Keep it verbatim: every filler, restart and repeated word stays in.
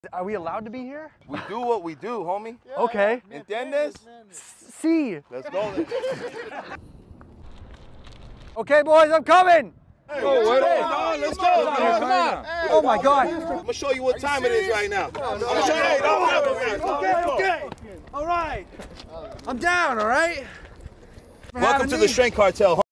Are we allowed to be here? We do what we do, homie. Yeah, okay. ¿Entiendes? See. Let's go then. Okay, boys, I'm coming. Hey, oh, wait on. No, let's go. Come on, come on. Hey, oh my God. I'm gonna show you what time it is right now. I'm gonna show you. Hey, don't okay, okay. All right. I'm down. All right. Welcome to the Strength Cartel.